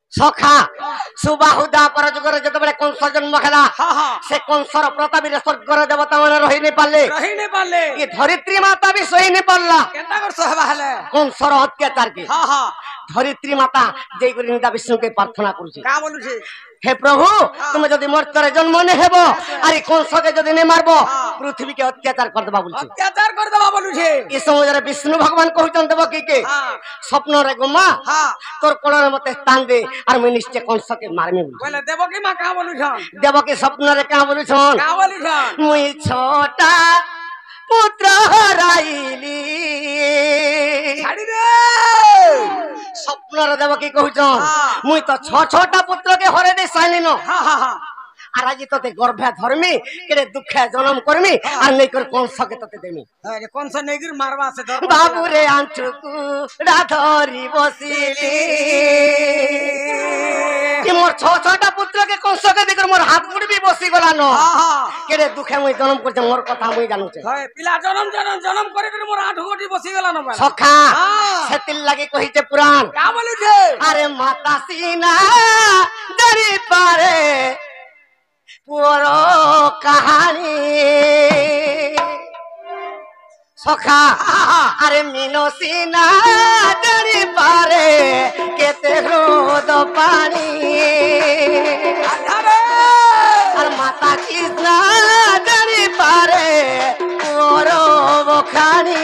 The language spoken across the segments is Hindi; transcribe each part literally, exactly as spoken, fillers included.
সখা সুবাহুদা পর যুগরে যেতবেলে কংস জন্ম খেলা সে কংসর প্রতাপীরে স্বর্গর দেবতা মানে রহি নি পারলে রহি নি পারলে ই ধরিত্রী মাতা বি সহি নি পারলা কেনটা করছ হেবা হেলে কংসর অত্যাচার কে হ্যাঁ হ্যাঁ ধরিত্রী মাতা যেই করে নিদা বিষ্ণুকে প্রার্থনা করছে কা বলুছে হে প্রভু তুমি যদি মর্তরে জন্ম নে হেব আর এই কংসকে যদি নে মারবো পৃথিবীকে অত্যাচার করে দেবা বলছে অত্যাচার করে দেবা বলুছে এই সমୟରେ বিষ্ণু ভগবান কହୁଛନ୍ତି দেব কি কে স্বপ্নরে গোমা তোর কোণের মতে স্থান দে আর মুই নিশ্চয় কংসকে মারমি বলে দেবকী মা কা বলুছন দেবকী স্বপ্নরে কা বলুছন কা বলুছন মুই ছোটা পুত্র হরাইলি ছাড়ি দে স্বপ্নরে দেবকী কହୁছন মুই তো ছ ছটা পুত্রকে হরে দে সাইলিন হ্যাঁ হ্যাঁ হ্যাঁ আর আজ তোতে গর্ভে ধর্মি কেড়ে দুঃখে জন্ম করমি আর নেই করে কংসকে তোতে দেমি আরে কংস নেগির মারবা আছে ধর বাবুরে আঁচুকু ধরি বসিলি কি মোর ছ ছটা পুত্রকে কংসকে দেখে মোর হাত মুড়ি বি বসি গলা ন কেড়ে দুঃখে মুই জন্ম করছে মোর কথা মুই জানুছে হয় পিলা জন্ম জন্ম জন্ম করে করে মোর আঠ গোটি বসি গলা ন সখা সেতিল লাগি কহিছে পুরাণ কা বলিছে আরে মাতা সিনা দরি পারে পুর কাহানি সখা আরে মিনসিনা জানি পারে কেতে হ্রদ পানি আর মাতা কৃষ্ণ জানি পারে পুর বখানি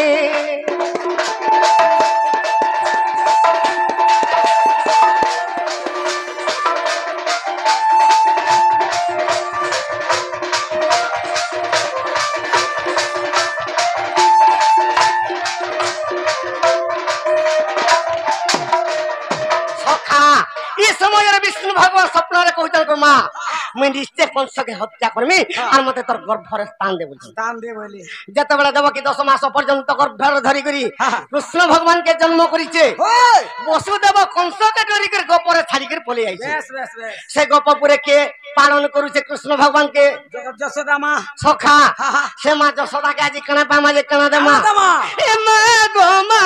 বিষ্ণু ভগবান স্বপ্নরে কইতল গো মা মুই নিশ্চয় কংসকে হত্যা করমি আর মতে তোর গর্ভরে স্থান দে বলছি স্থান দে বলি যেতবেলে দেবকী দশ মাস পর্যন্ত গর্ভরে ধরি করি কৃষ্ণ ভগবানকে জন্ম করিছে বসুদেব কংসকে ডরি করে গোপরে ছাড়ি করে পলে আইছে বেশ বেশ বেশ সে গোপপুরে কে পালন করুছে কৃষ্ণ ভগবানকে যশোদা মা সখা সে মা যশোদাকে আজি কানা পামা যে কানা দে মা এ মা গো মা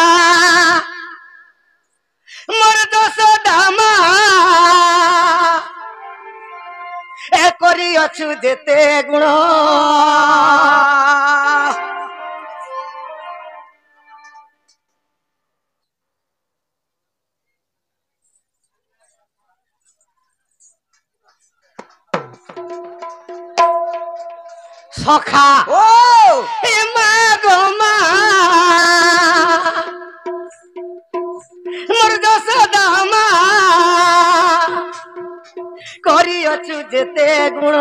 মোর যশোদা মা এ করি অছু যেতে গুণ সখা ও এ মা গো মা মোর যশোদা মা করিয়ছু যেতে গুণ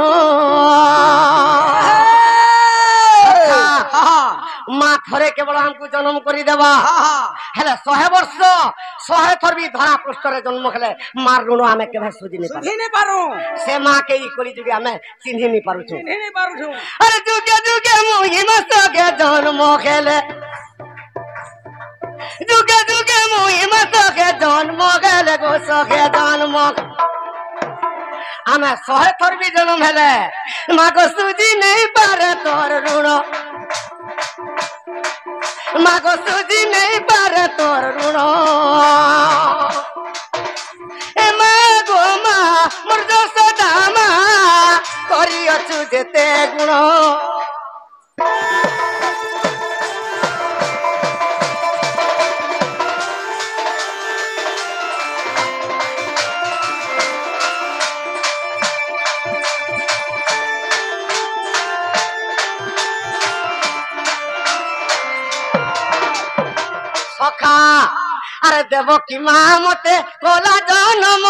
মা থরে কেবল আমকু জন্ম করি দেবা হেলে শহে বর্ষ শহে থর বি ধরা পৃষ্ঠরে জন্ম খেলে মার ঋণ আমি কেবে সুঝি নি সুঝি নি পারু সে মা কে ই কলি যুগে আমি চিহ্নি নি পারুছু চিহ্নি নি পারুছু আরে যুগে যুগে মুহি মাসকে জন্ম খেলে যুগে যুগে মুহি মাসকে জন্ম খেলে গো সখে জন্ম আমি শহে থর বি জন্ম হেলে মাগো সুঝি নেই পারে তোর ঋণ মাগো সুঝি নেই পারে তোর ঋণ এ মা গো মা মোর যশোদা মা করিয়ছু যেতে গুণ সখা আরে দেবকী মা মতে কলা জন্ম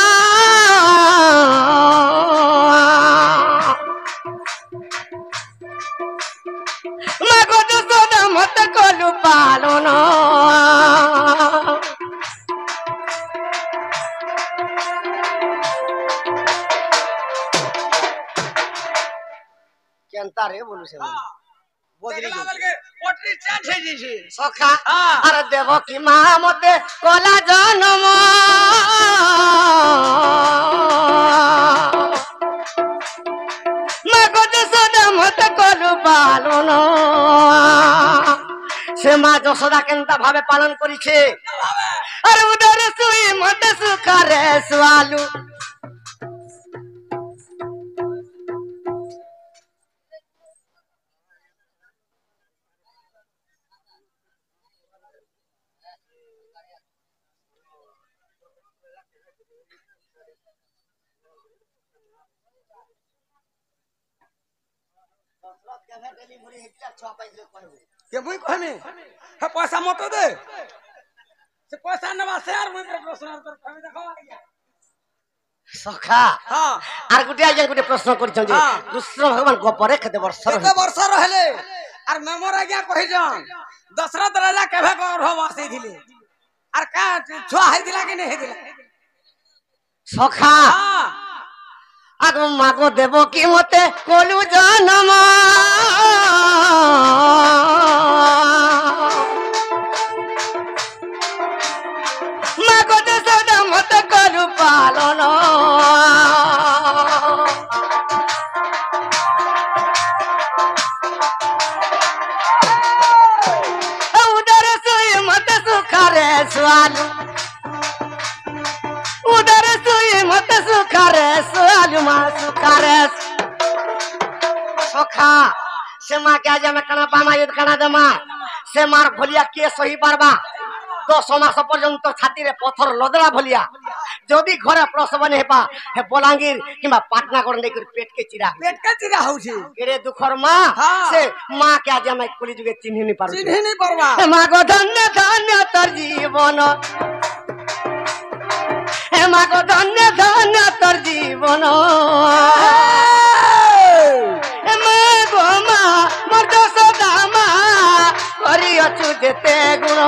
মাগো যশোদা মতে কলু পালন কেনতা রে বলুছে সখা আর দেবকী মা মতে কলা জন্ম মাগো যশোদা মতে কলু পালন সে মা যশোদা কেনতা ভাবে পালন করিছে अरे उधर सुई मत सुखा रे सुआलू के मुई कहमी हे पैसा मत दे से पैसा नवा से यार मुई प्रश्न उत्तर कहमी देखो सखा हां आर गुटे आजे गुटे प्रश्न करछन जे कृष्ण भगवान गोपरे केते वर्ष केते वर्ष रहले आर मेमोर आज्ञा कहि जन दशरथ राजा केभे कर हो वासी थिले आर का छुआ हे दिला कि नहीं दिला सखा हां आगो मागो देबो कि मते कोलु जनम मागो दे सदा मते करू पालन उदर सोई मते सुखारे स्वालू उदर सोई मते सुखारे स्वालू मा सुखारे सखा से मां के आज में कना पामा युद्ध कना दमा से मार भलिया के सही पारबा दस मास पर्यंत छाती रे पत्थर लदला भलिया जदी घरे प्रसव ने हेपा हे बलांगीर किबा पाटना कर नै कर पेट के चिरा पेट का चिरा होउछी केरे दुखर मां हाँ। से मां के आज में कोली जुगे चिन्हि नि पारु चिन्हि नहीं परवा हे मां गो धन्य धन्य तर जीवन हे मां गो धन्य धन्य तर जीवन हे मां गो मां मोर दस दामा करी अछु जेते गुण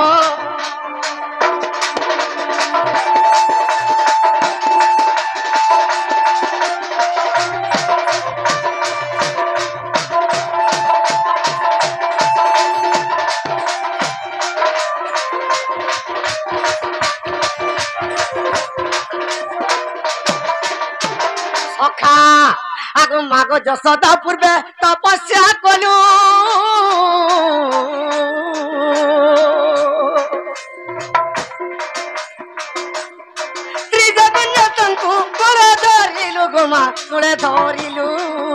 सखा आगो मागो जसोदा पूर्वे तपस्या कलु त्रिजगन्नाथंकु कोळे धरिलु गोमा कोळे धरिलु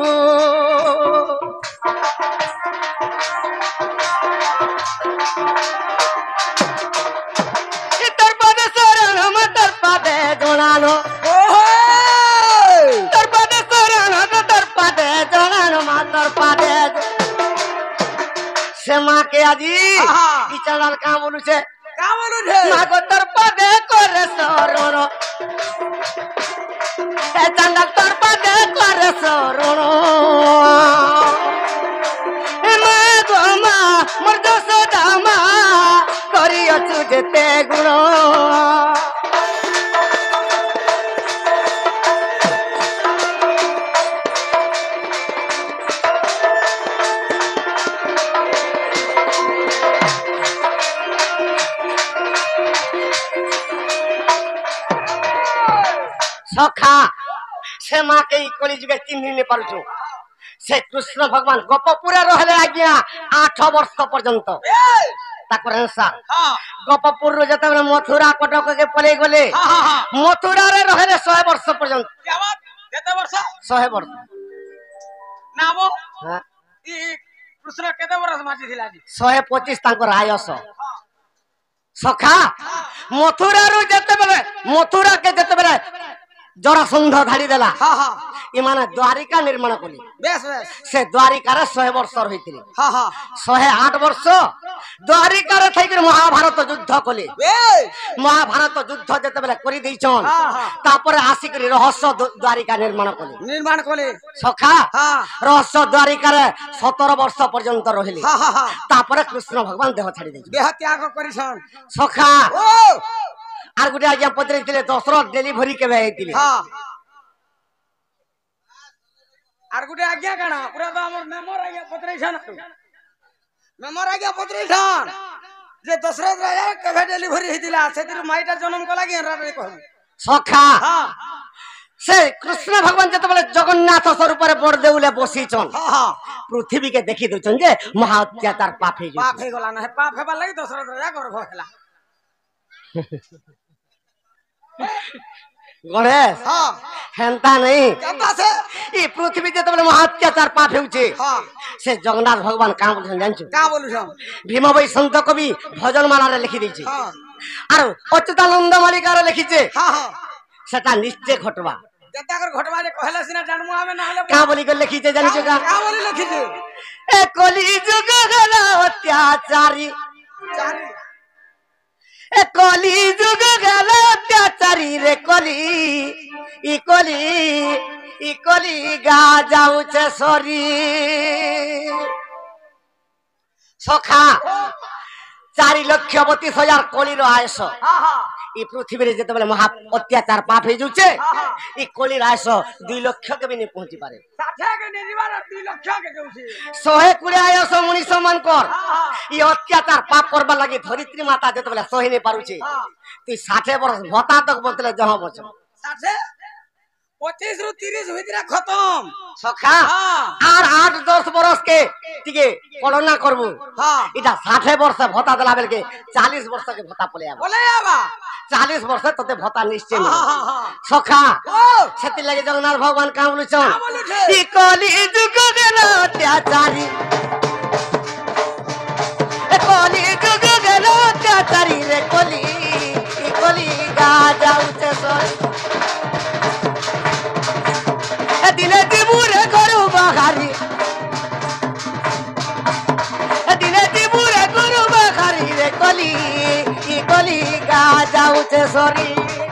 इतर पद शरण मतर पदे जोणालो से मां के आजी ई चलल का बोलू छे का बोलू छे मां को तरपा दे करे सरोनो ए चंदल तरपा दे करे सरोनो ए मां गो मां मोर दस दामा करी अछु जेते गुण सखा से मां के कोली जुगे चिन्हि ने पारुछु से कृष्ण भगवान गोपपुरे रहले आज्ञा आठ वर्ष पर्यंत ताकर अनुसार हां गोपपुर रो जते मथुरा कटक के पले गले हां हां मथुरा रे रहले सौ वर्ष पर्यंत क्या बात केते वर्ष सौ वर्ष नामो हां ई कृष्ण केते वर्ष माची थिला जी सौ पच्चीस ताकर आयस सखा मथुरा रो जते बेले मथुरा के जते बेले जरासंध धाड़ी देला हां हां इ माने द्वारिका निर्माण कली बेस बेस से द्वारिका रे सौ वर्ष रहितिले हां हां सौ आठ वर्ष द्वारिका रे थैकर महाभारत युद्ध कले बेस महाभारत युद्ध जते बेले करी दैछन हां हां तापर आसिक रे रहस्य द्वारिका निर्माण कले निर्माण कोले सखा हां रहस्य द्वारिका रे सत्रह वर्ष पर्यंत रहिले हां हां हां तापर कृष्ण भगवान देह छाड़ी दैछ देह त्याग करिसन सखा ओ आर गुटे आज्ञा पत्रे थिले दशरथ डेलीवरी के हेतिले हां आर गुटे आज्ञा काना पूरा तो हमर मेमोर आज्ञा पत्रेछन मेमोर आज्ञा पत्रेछन जे दशरथ राजा केभे डेलीवरी हितिला सेतिर माइटा जन्म कला कि रे कहू सखा हां से कृष्ण भगवान जते बेले जगन्नाथ स्वरूप रे बड़ देउले बसीचन हां हां पृथ्वी के देखि दउचन जे महा अत्याचार पाप हे पाप हे गला न पाप हेबा लागि दशरथ राजा गर्भ होला गणेश हाँ हेंता नहीं केता से ई पृथ्वी जे तबले महात्याचार पाप हेउचे हाँ से जगन्नाथ भगवान का बोलछन जानछु का बोलु छम भीम भाई संत कवि भजन माला रे लिखि दैछे हाँ आरो अच्युतानंद मालिकार लिखिछे हाँ हाँ सेटा निश्चय घटवा केता कर घटवा जे कहला सिना जानमु आमे ना हले का बोली के लिखिछे जानछु का का बोली लिखि दे ए कली जुग गला अत्याचारी चारी ए कली जुग गला अत्याचारी रे कली ई कली ई कली गा जाउछे सरी सखा चारि लक्ष बत्तीस हजार कलिर आयस हाँ हाँ ई पृथ्वी रे जेतबेले महा अत्याचार पाप हे जुचे ई कलिर आयस दुई लक्ष के भी नहीं पहुंची पारे साठे के निजीवार दुई लक्ष के जोछि शहे कुड़े आयस मनीष मन कर हाँ ई अत्याचार पाप करबा लागि धरित्री माता जेतबेले सही नहीं पारुचे हाँ तू साठ वर्ष भत्ता तक बचले जहां बच साठे पच्चीस रु तीस भीतर खत्म सखा हाँ आर आठ दस बरस के टिके कोरोना करबू हाँ इटा साठ वर्ष भत्ता देला बेल के चालीस वर्ष के भत्ता पले आबा बोले आबा चालीस वर्ष तते भत्ता निश्चय हाँ मिले हाँ हाँ सखा ओ सेति लगे जगन्नाथ भगवान का बोलु छन का बोलु छे ई कली जुग गेला अत्याचारी ए कली जुग गेला अत्याचारी रे कली ई कली गा जाउते सर ए दिने दिबुरे करू बाखारी ए दिने दिबुरे करू बाखारी रे कली ई कली गा जाउते सरी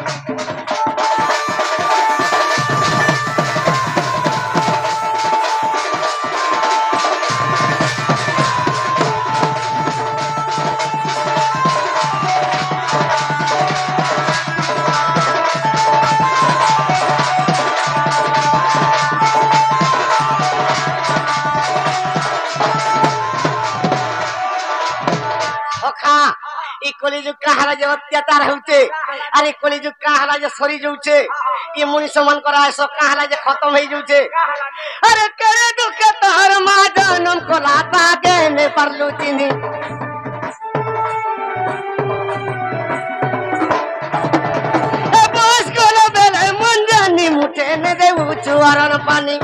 ई कलिजुग काहला जे अत्याचार होउचे अरे कलिजुग काहला जे सरी जाउचे ई मनुष्य मन करा सब काहला जे खत्म हो जाउचे अरे करे दुख तोहर मा जनम को लाता के ने परलु चिनी ए बस कोला बेले मन जानी मुठे ने देउ चुवारन पानी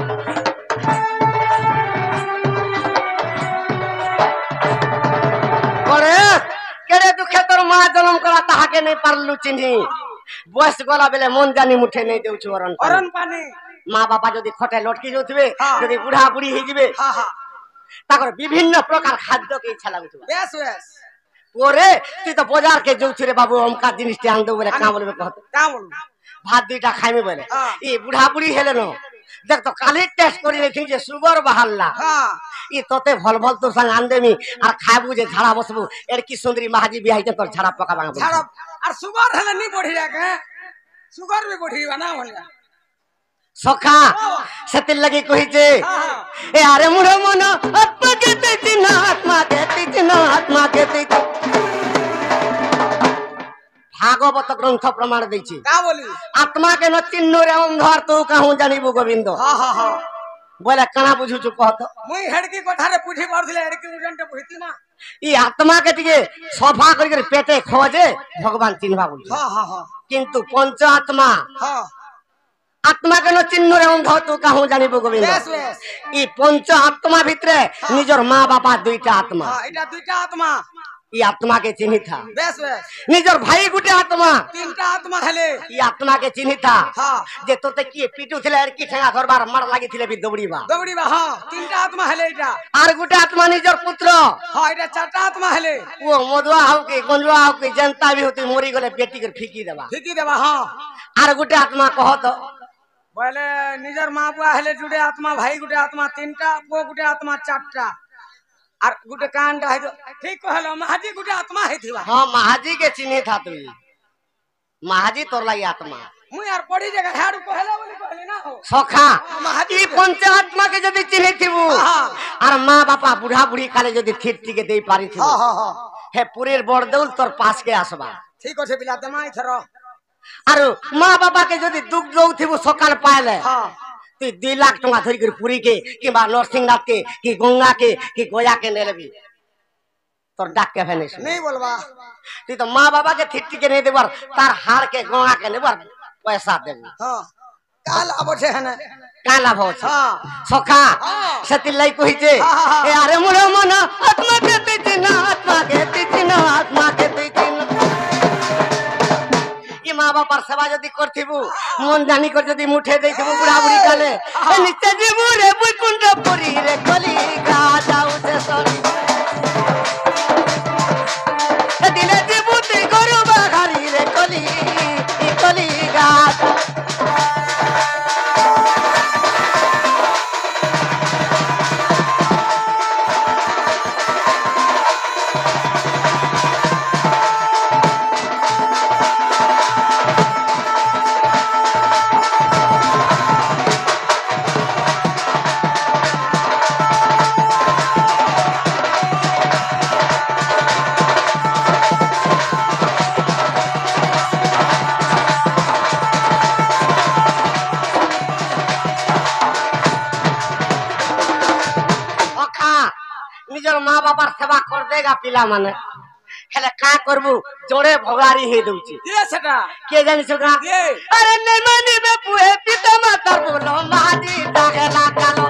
केरे दुखे तोर माँ जन्म करा ताहाके नहीं पारलु चिन्ही बस गला बेले मन जानी मुठे नहीं देउ छरन अरन पानी माँ बापा जदि खटे लटकी जोथिबे हाँ। जदि बुढ़ा बुढ़ी हे जिबे हाँ हाँ ताकर विभिन्न प्रकार खाद्य के इच्छा लागुथबा बेस बेस ओरे तू तो बाजार के जोछु रे बाबू हमका जिनिस ते आन दो बोले का बोलबे कहत का बोलू भात दुईटा खाइमे बोले हाँ। ई बुढ़ा बुढ़ी हेले न देख तो काली टेस्ट करी देखि जे सुगर बहालला हाँ ई तोते भल भल तो संग आन देमी आर खाबू जे झाड़ा बसबू एरकी सुंदरी महाजी बियाह के तोर झाड़ा पका बांग झाड़ा और सुगर हले नहीं बढ़ी जाके सुगर भी बढ़ी बना भलिया सखा सेति लगी कहि जे हाँ ए अरे मुरो मन आत्मा के ते न आत्मा के ते न आत्मा के ते भागवत ग्रंथ प्रमाण दै छी का बोली आत्मा के न चिन्नो रे अंधार तो कहूं जानिबो गोविंद हाँ हाँ हाँ बोले कना बुझु छु कहत मुई हेडकी कोठारे पुठी पड़थिले हेडकी उजन के पुठी ना ई आत्मा के टिके सफा करि करि पेटे खोजे भगवान चिन्हबा बोल हाँ हाँ हाँ किंतु पंच आत्मा हाँ आत्मा के न चिन्ह रे अंध तो कहूं जानिबो गोविंद बेस बेस ई पंच आत्मा भितरे निजर माँ बापा दुईटा आत्मा हाँ इटा दुईटा आत्मा ई आत्मा के चिन्ह था बेस बेस निजर भाई गुटे आत्मा तीनटा आत्मा हेले ई आत्मा के चिन्ह था हाँ जे तोते की पीटू थिले आर की ठेंगा घरबार मार लागि थिले भी दौड़ी बा दौड़ी बा हाँ तीनटा आत्मा हेले इटा आर गुटे आत्मा निजर पुत्र हाँ इटा चारटा आत्मा हेले वो मधुआ हो के गंजुआ हो के जनता भी होती मोरी गले बेटी के फीकी देबा फीकी देबा हाँ आर गुटे आत्मा कहत बोले निजर माँ बुआ हेले जुड़े आत्मा भाई गुटे आत्मा तीनटा वो गुटे आत्मा चारटा आर गुटे कांड है ठीक कहलो महाजी गुटे आत्मा है थिवा हां महाजी के चिन्ह था तू महाजी तोर लाई आत्मा मुई यार पड़ी जगह हाडू कहला बोली कहली ना हो सखा महाजी ई पंच आत्मा के जदी चिन्ह थिबू हाँ। आर माँ बापा बुढ़ा बुढ़ी काले जदी थिट्टी के देई पारी थिबू हाँ हाँ हाँ हे पुरेर बड़दौल तोर पास के आसबा ठीक होछे बिला दमा इथरो आर माँ बापा के जदी दुख दौ थिबू सकाल पाले हाँ तू दुई लाख टका धरि कर पुरी के कि बा नरसिंहनाथ के कि गंगा के कि गोया के नेलबी তোর ডাক কে ফেনিস नहीं बोलवा তুই তো মা বাবাকে থিট্টি কে নিয়ে দেবার তার হাড় কে গোঙা কে নেবার পয়সা দেবি हाँ काल आबोछे है ना কাঁ লাভ হচ্ছে हाँ সখা हाँ। সেতির লাই কইছে হা, হা, হা। এ আরে মোরে মন আত্মা কে তুই চিন আত্মা কে তুই চিন আত্মা কে তুই চিন ই মা বাবার সেবা যদি করথিবু মন জানি কর যদি মুঠে দেইথিবু বুড়া বুড়ি কালে এ নিচে জীবু রে বৈকুণ্ঠ পুরী রে কলি গা যাউছে সরি এ দিলে জীবু তুই গরু বাঘারি রে কলি ই কলি গা নিজের মা বাবার সেবা কর দেগা পিলা মানে হেলে কা করবু জোড়ে ভগারি হয়ে দউছি ये सेटा কে জানিস না ये আরে নে মানিবে পুয়ে পিতা মাতার বলো মাজি ডাগলা কালো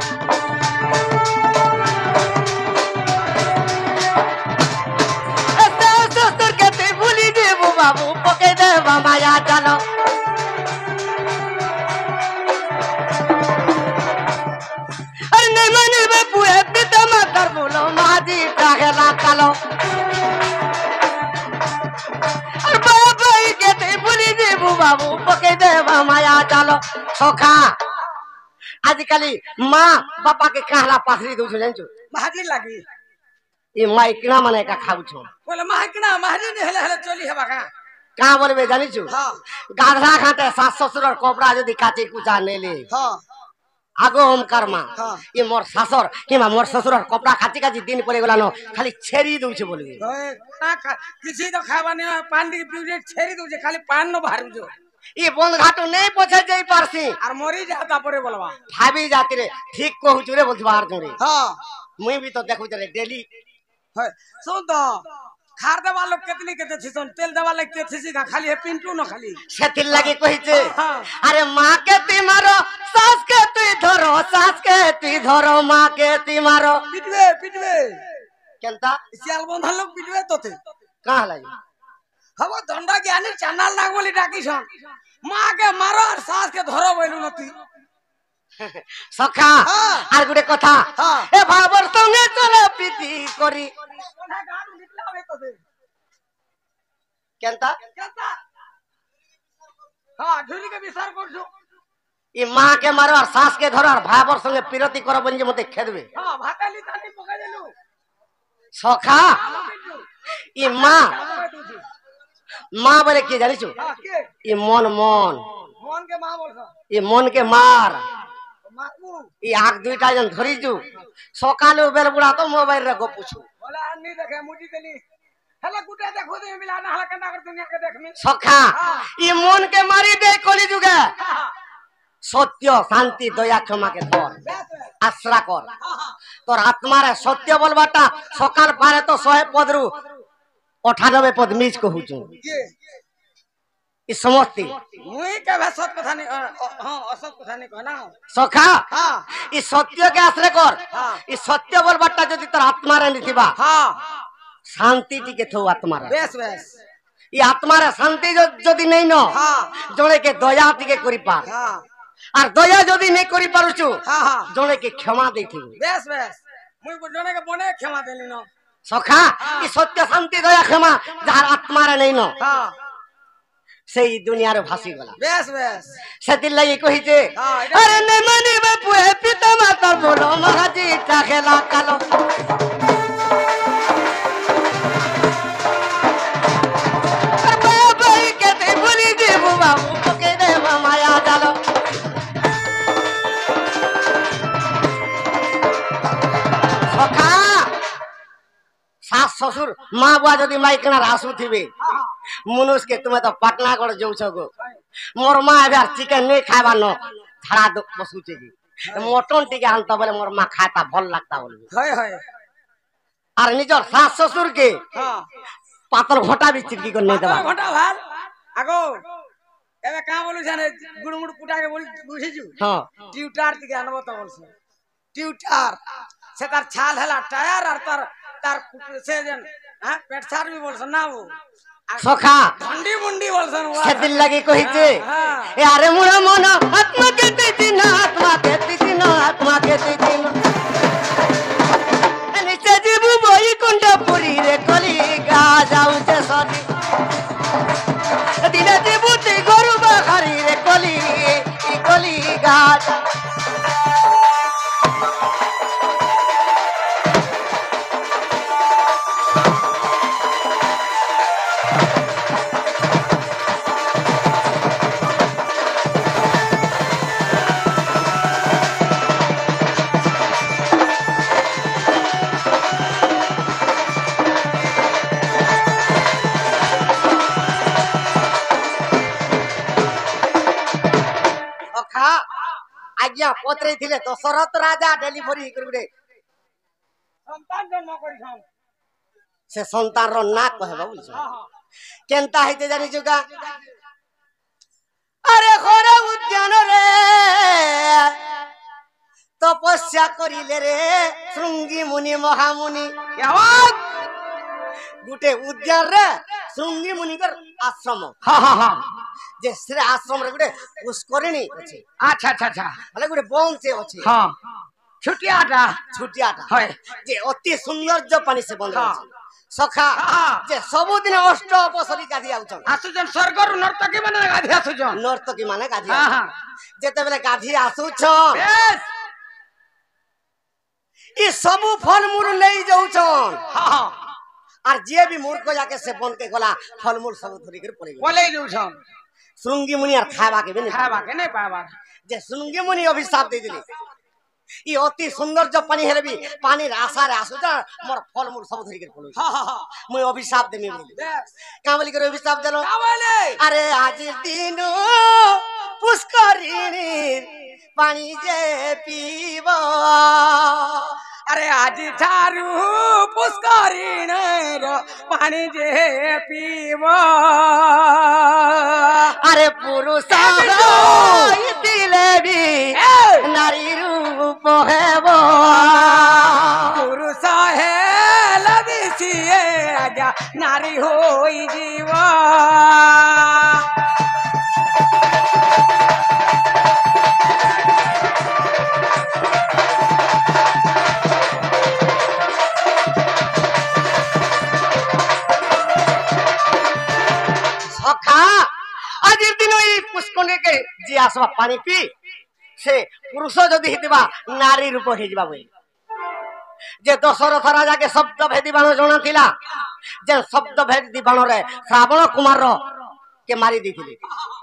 এসে শ্বশুর কে তুই ভুলি দেবু বাবু পকে দেবা মায়া জানো আরে নে মানিবে পুয়ে পিতা মাতার বলো মাজি ডাগলা কালো আর বাবাই কে তুই ভুলি দেবু বাবু পকে দেবা মায়া জানো সখা আজকালি মা বাপাকে কাহলা পাথরি দউছ জানছো महाजी लागी এই মাই কিনা মানে একা খাউছ बोले महकना महाजी ने हेले हेले चली है बाका কা বলবে জানিছো हाँ গাধা খাতে শাশ শ্বশুরের কপড়া যদি কাচি কুচা নেলে हाँ আগো ওম কর্মা হ্যাঁ। ই মোর শাশর কিংবা মোর শ্বশুরের কপড়া কাচি কাচি দিন পরে গলানো খালি ছেড়ি দউছে বলবি ओए ना खा किसी तो खावा नहीं पान दी पीउजे छेरी दूजे खाली पान न बाहर जो ই বন্ধ ঘাটু নেই পৌঁছে যাই পারছি और मरी जाता परे बोलवा ভাবি জাতি রে ঠিক কহুছু রে বলছি বার জুড়ে हाँ মুই भी तो देखु रे डेली है सुन तो खार देवा लोग कितनी केते छिसन तेल देवा लोग के छिसी का खाली है पिंटू न खाली সেতির লাগি কইছে হ্যাঁ। আরে মা কে তুই মারো সাস কে তুই ধরো সাস কে তুই ধরো মা কে তুই মারো पिटवे पिटवे কেনতা सियाल बंधन लोग पिटवे तो थे কাহ লাগি हवा दंडा ज्ञानी चैनल नाग बोली डाकी सन मां के मारो और सास के धरो बोलू नती সখা হ্যাঁ। আর গুটে কথা হ্যাঁ। এ ভাবর সঙ্গে চলে প্রীতি করি कोना गान निकलावे तो दे কেনতা कहता हां झुली के विचार करछो ই মা কে মারো আর সাস কে ধরো আর ভাবর সঙ্গে প্রীতি করো বঞ্জে মতে খেদবে हां भाताली तानी पका देलु সখা ই মা মা বলে কি জানিছো हां के ই মন মন मोहन के मां बोलछो ই মন কে মার माकू ই আগ দুইটা জন ধরিছু সকালে বেল বুড়া তো মোবাইল রে গপুছু बोला अन्नी देखे मुजी देली हेला गुटे देखो दे मिला ना हला केना कर दुनिया के देख में সখা ই মন কে মারি দে কলি যুগে हां সত্য শান্তি দয়া ক্ষমাকে ধর আশ্রা কর हां তোর আত্মারে সত্য বলবাটা সকাল পারে তো শহে পদরু অঠানবে পদ মিজ কহুছু ये ই সমস্তি मुई के भाई सत कथा नहीं हां असत कथा नहीं कहना সখা हां ই সত্যকে আশ্রয় কর হ্যাঁ। ই সত্য বলবাটা যদি তোর আত্মারে নিথিবা हां শান্তি টিকে থৌ আত্মারে बेस बेस ই আত্মারে শান্তি য- যদি নেই ন हां জনেকে দয়া টিকে করি পার हां আর দয়া যদি নেই করি পারুছু हां हां জনেকে ক্ষমা দেইথিবু बेस बेस मुई को जने के बने क्षमा देली न সখা ই সত্য শান্তি দয়া ক্ষমা যার আত্মারে নেই ন हां সেই দুনিয়ার ভাসি গলা बेस बेस সেদিন লাগি কহিছে হ্যাঁ, এটা- আরে নে মানিবে পুয়ে পিতা মাতার বলো মহাজি টাকেলা কালো আর বাবাই কে তুই ভুলি দেবু বাবু পকে দেবা মায়া জালো সখা শাশ শ্বশুর মা বুয়া যদি মাইকনার আসুথিবে মনুষকে তুমি তো পাটনাগড় যাউছ গো মোর মা এবার চিকেন নেই খাইবা ন ছাড়া বসুছে কি মটন টিকে আনতা বলে মোর মা খাইতা ভাল লাগতা বলবি হয় হয় আর নিজর শাশ শ্বশুর কে হ্যাঁ পাতল ঘটা বি চিটকি করে নেই দেবা ঘটা ভাল আগো এবে কা বলুছেন গুড়মুড় কুটাকে বল বুঝিছু হ্যাঁ টিউটার থেকে আনবো তো বলছে টিউটার সে তার ছাল হেলা টায়ার আর তার তার সে যেন হ্যাঁ পেট ছাড় বি বলছ না ও সখা ঠন্ডি মুন্ডি বলছেন সেদিন লাগি কহিছে এ আরে মুড়া মন আত্মা কে দিছি না আত্মা কে দিছি না আত্মা কে দিছি না নিচে জীবু বই কুণ্ড পুরী রে কলি গা যাউছে সরি দিনে জীবুতি গরু বাখারি রে কলি ই কলি গা আজ্ঞা পত্রে ଥିଲେ দশরথ রাজা ডেলিভারি করে সন্তান জন্ম করিছন সে সন্তানর না কহেবা বুঝছ কেনতা হইতে জানিছ গা আরে খরা উদ্যান রে তপস্যা করিলে রে শৃঙ্গী মুনি মহামুনি আওয়াজ গুটে উদ্যান রে শৃঙ্গী মুনিকর আশ্রম হ্যাঁ হ্যাঁ হ্যাঁ যে সে আশ্রম রে গুটে পুষ্করিণী আছে আচ্ছা আচ্ছা আচ্ছা মানে গুটে বনছে আছে হ্যাঁ ছুটিয়াটা ছুটিয়াটা হয় যে অতি সৌন্দর্য পানি সে বন্ধ হ্যাঁ। আছে সখা হ্যাঁ। যে ସବୁଦିନ অষ্ট অপসরি গাধি আউছন আসুছন স্বর্গରୁ নর্তকী মানে গাধি আসুছন নর্তকী মানে গাধি হ্যাঁ হ্যাঁ যেତେବେଳେ গাধি ଆସୁଛନ୍ বেশ ই ସବୁ ଫଳମୂଳ ନେଇ ଯାଉଛନ୍ হ্যাঁ হ্যাঁ আর ଯିଏ ବି ମୂର୍ଖ ଯାକେ ସେ ବନକେ ଗଲା ଫଳମୂଳ ସବୁ ଧରିକରି ପଳେଇ ଗଲା বলেই দিউছন ଶୃଙ୍ଗୀ ମୁନି আর ଖାଇବାକେ ବି ନାଇଁ খাবা কে নেই পাবার যে ଶୃଙ୍ଗୀ ମୁନି ଅଭିଶାପ ଦେଇଥିଲେ ଇ ଅତି ସୌନ୍ଦର୍ଯ୍ୟ ପାଣି ହେଲେ ବି ପାଣିର ଆଶାରେ ଆସୁଛ ମୋର ଫଳମୂଳ ସବୁ ଧରିକରି ପଳଉଛି হ্যাঁ হ্যাঁ হ্যাঁ ମୁଇଁ ଅଭିଶାପ ଦେମି ବୋଲି বেশ କାଁ ବୋଲିକରି ଅଭିଶାପ ଦେଲ বলে আরে আজির দিন পুষ্করিণী পানি যে পিব আরে আজি ঠারু পুষ্করিণীর পানি যে পিব আরে পুরুষ দিলে বি নারী রূপ হেব পুরুষ হেল দিছিয়ে আজা নারী হই জীব সখা আজির দিন এই পুষ্করিণীকে যে আসবা পানি পি সে পুরুষ যদি হইতিবা নারী রূপ হইଯିବା বলি যে দশরথ রাজাকে শব্দ ভেদি বাণ জଣା ଥିଲା যে শব্দ ভেদি বাণরে শ্রাবণ কুমার কে মারি ଦେଇଥିଲେ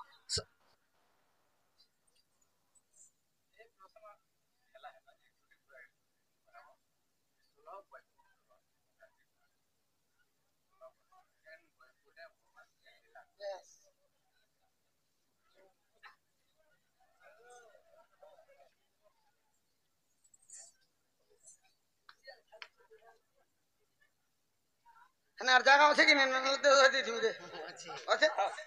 আর জায়গা আছে কি না আছে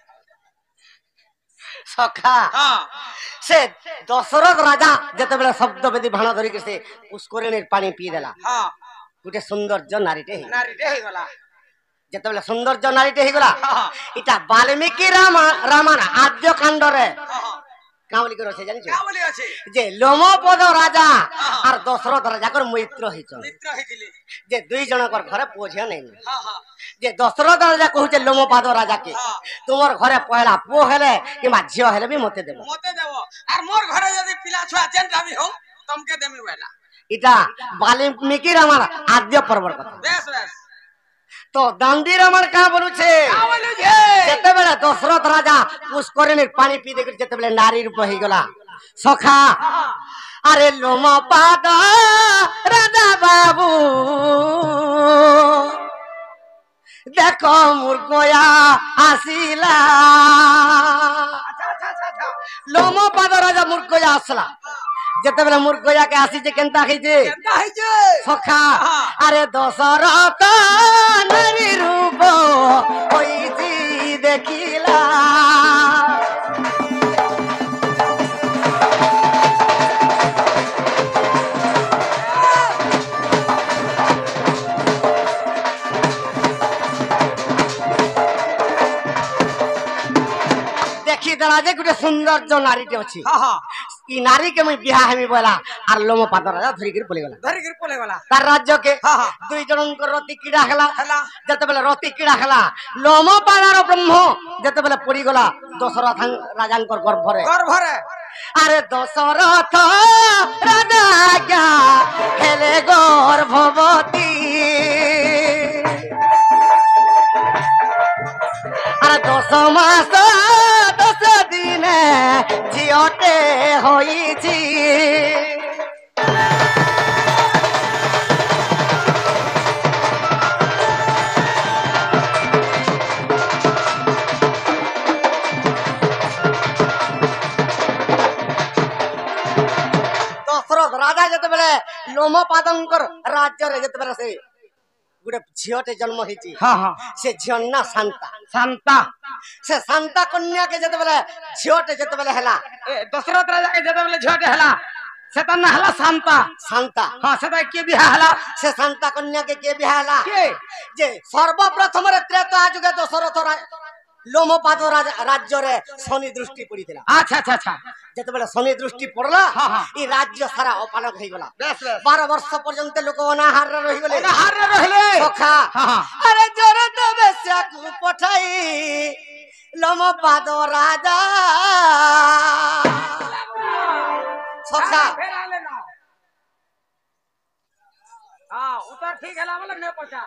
সখা হ্যাঁ সে দশরথ রাজা যেতেবেলে শব্দ বেদি ভাণ ধরিকি সে পুষ্করিণীর পানি পিই দেলা হ্যাঁ গোটে সৌন্দর্য নারীটে হই নারীটে হইগলা যেতেবেলে সৌন্দর্য নারীটে হইগলা হ্যাঁ এটা বাল্মীকি রামা রামায়ণ আদ্য কাণ্ডরে হ্যাঁ কাঁ বলি করে আছে জানিছ কা বলি আছে যে লোমপদ রাজা আর দশরথ রাজাকর মৈত্র হইছন মিত্র হইতিলি যে দুই জনকর ঘরে পুଅ ଝିଅ নাই হ্যাঁ হ্যাঁ যে দশরথ রাজা কହୁছে লোমপাদ রাজাকে হ্যাঁ। তোমার ঘরে পয়লা পুଅ হেলে কিংবা ঝিଅ হেলে ବି মতে দেব মতে দেব আর মোর ঘরে যদি পিলা ছুয়া যেনটা আমি হোক তমকে দেমি বেলা এটা বাল্মীকি রামায়ণ আদ্য পর্বর কথা বেশ বেশ তো দান্ডি রামায়ণ কাঁ বলুছে কা বলুছে যেতেবেলে দশরথ রাজা পুষ্করিণীর পানি পি দেখি যেতেবেলে নারী রূপ হইগলা সখা আরে লোমপাদ রাজা বাবু দেখো মূর্খয়া আসিলা আচ্ছা আচ্ছা আচ্ছা আচ্ছা লোমপাদ রাজা মূর্খয়া আসলা যেতে বেলা মোর গয়া কে আসি যে কেনতা হইছে কেনতা হইছে সখা আরে দশরথ নারী রূপ হইছি দেখিলা দেখি দাঁড়া যে গোটে সৌন্দর্য নারীটি অছি ই নারী কে মুই বিহা হেমি বলা আর লোম পাদ রাজা ধরিকি পলে গলা ধরিকি পলে গলা তার রাজ্যকে দুই জনঙ্কর রতি ক্রীড়া হেলা যেতেবেলে রতি ক্রীড়া হেলা লোম পাদার ব্রহ্ম যেতেবেলে পড়ি গলা দশরথ রাজাঙ্কর গর্ভরে গর্ভরে আরে দশরথ রাজা হেলে গর্ভবতী আর দশ মাস দশ দিনে ঝিওটে হইছি দশরথ রাজা যেতেবেলে লোমপাদঙ্কর রাজ্যরে যেতেবেলে সে গোটে ঝিওটে জন্ম হয়েছি সে ঝিও না শান্তা শান্তা সে শান্তা কন্যা কে যেতেবেলে ঝিওটে যেতেবেলে হেলা দশরথ রাজা কে যেতেবেলে ঝিওটে হেলা সেটা না হেলা শান্তা শান্তা হ্যাঁ সেটা কে বিহা হেলা সে শান্তা কন্যা কে কে বিহা হেলা কে যে সর্বপ্রথমরে ত্রেতা যুগে দশরথ লোমপাদ রাজ্যরে শনি দৃষ্টি পড়িছিল আচ্ছা আচ্ছা আচ্ছা যেতেবেলে শনি দৃষ্টি পড়লা এই রাজ্য সারা অপালক হয়ে গলা বারো বর্ষ পর্যন্ত লোক অনাহার রহিগলে অনাহার রহিলে সখা আরে জোরে তবে সাকু পঠাই লোমপাদ রাজা সখা ফেরালে না हां उतर ठीक है बोले ने पचास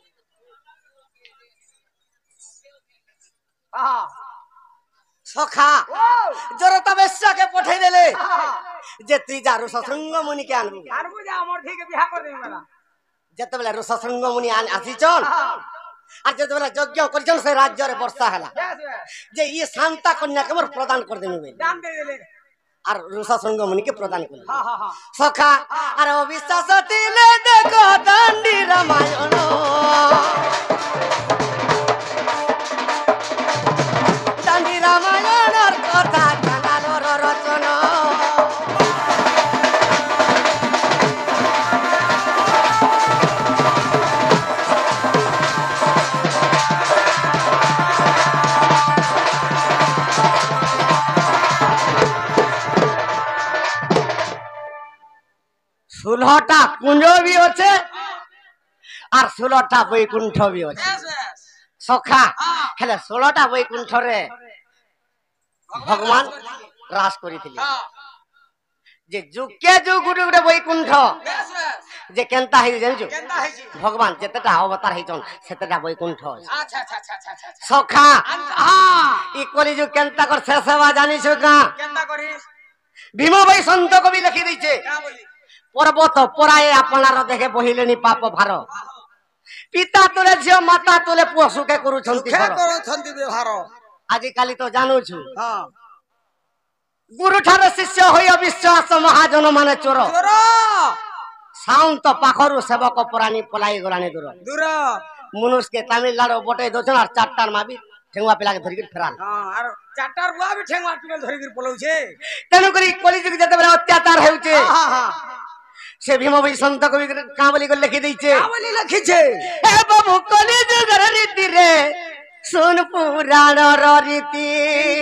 हां সখা জোরে তবে সাকে পঠাই দেলে যে তুই যা ঋষশৃঙ্গ মুনি কে আনবু আনবু যা আমার ঠিক বিয়া করে দেই মেলা যেতেবেলে ঋষশৃঙ্গ মুনি আসিছন আর যেতেবেলে যজ্ঞ করছন সে রাজ্যরে বর্ষা হেলা যে ই শান্তা কন্যা কে মোর প্রদান করে দেবি দান দে দেলে আর ঋষশৃঙ্গ মুনি কে প্রদান করল हां हां हां সখা আর অবিশ্বাস দিলে দেখো দান্ডি রামায়ণ দান্ডি রামায়ণের কথা কানালোর রচনা ষোলটা কুঞ্জ বি আছে আর ষোলটা বৈকুণ্ঠ বি আছে সখা হেলে ষোলটা বৈকুণ্ঠরে ভগবান রাস করিছিল যে যুগে যুগ গুটে গুটে বৈকুণ্ঠ যে কেনতা হই জানছো কেনতা হইছি ভগবান যেতেটা অবতার হইছন সেতেটা বৈকুণ্ঠ আচ্ছা আচ্ছা আচ্ছা আচ্ছা আচ্ছা সখা हां ই কলি যুগ কেনতা কর শেষ হওয়া জানিছো না কেনতা করি ভীম ভাই সন্ত কবি লিখি দিয়েছে কা বলি পর্বত পরায়ে আপনার দেখে বহিলেনি পাপ ভার পিতা তোলে ঝিও মাতা তোলে পশুকে করুছন্তি কে ঘর করছন্তি ব্যবহার আজিকালি তো জানুছু हां গুরু ঠারে শিষ্য হই অবিশ্বাস মহাজন মানে চোর চোর সাউন্ত পাখরু সেবক প্রাণী পলাই গলানি দূর দূর মনুষ্যকে তামিলনাড়ু বটে দোচন আর চারটার মাবি ঠেঙ্গুয়া পিলাকে ধরিকি ফেরাল हां আর চারটার বুয়া বি ঠেঙ্গা টুকেল ধরি গির পলাউছে তেনু করি কলিযুগ যেতেবেলে অত্যাচার হেউছে हां हां সে ভীম ভাই সন্ত কবি কা বলি করে লিখি দিয়েছে কা বলি লিখিছে হে বাবু কলিযুগের রীতি রে শুন পুরাণর রীতি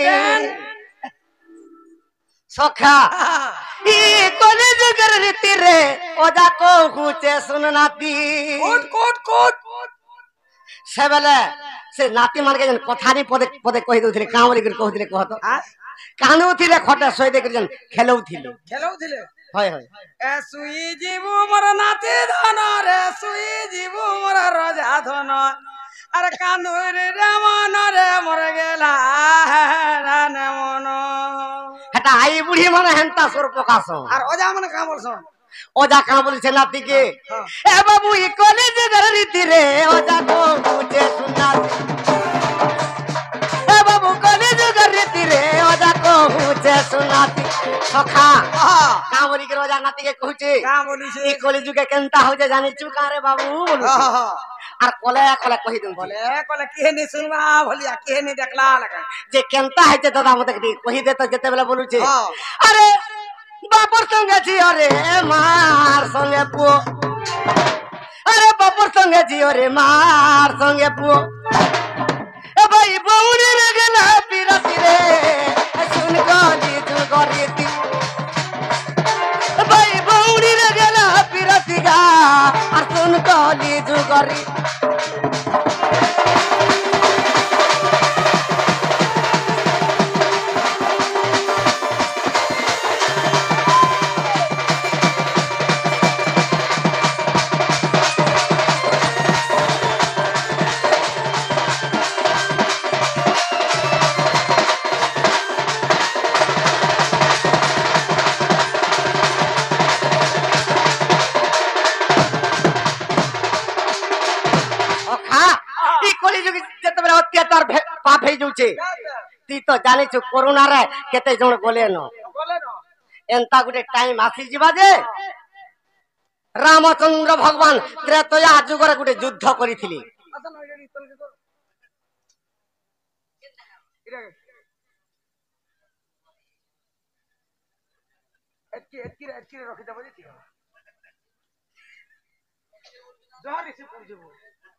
সখা ই কলিযুগের রীতি রে ওজা কহুছে শুন নাতি কোট কোট কোট সেবেলে সে নাতি মানকে যেন কথানি পদে পদে কহি দউଥିଲେ কা বলি করে কহুଥିଲେ কহতো কানুଥିଲେ খটা সই দেখে যেন খেলউଥିଲେ খেলউଥିଲେ হয় হয় এ সুই জীবু মোর নাতি ধন রে সুই জীবু মোর রাজা ধন আরে কানুর রে মন রে মোর গেলা রান মন এটা আই বুড়ি মানে হেনতা সুর প্রকাশ আর ওজা মানে কা বলছ ওজা কা বলছে নাতিকে এ বাবু ই কলিযুগের রীতি রে ওজা কহুছে শুন নাতি এ বাবু কলিযুগের রীতি রে ওজা কহুছে কহুছে সুনাতি সখা হ্যাঁ কা বলি কে রাজা নাতি কে কহুছে কা বলিছে এই কলি যুগে কেনতা হউছে জানিছু কারে বাবু বলুছে হ্যাঁ হ্যাঁ আর কলে কলে কহি দઉં বলে কলে কিহে নি শুনবা ভলিয়া কিহে নি দেখলা লাগা যে কেনতা হইছে দাদা মতে কে কহি দে তো যেতে বেলা বলুছে হ্যাঁ আরে বাপর সঙ্গে ঝিও রে মার সঙ্গে পুও আরে বাপর সঙ্গে ঝিও রে মার সঙ্গে পুও এ ভাই বউরে রে গেলা পিরাতি রে শুন গলি তু গরিতি ভাই বউরে রে গেলা পিরাতি গা আর শুন গলি তু গরি अत्याचार पाप हो जाऊे ती तो जानी छु कोरोना रे केते जण गले न एंता गुटे टाइम आसी जिबा जे रामचंद्र भगवान त्रेतया जुगर गुटे युद्ध करिथिली एतकी एतकी एतकी रखि देबो जे जहर से पुर जेबो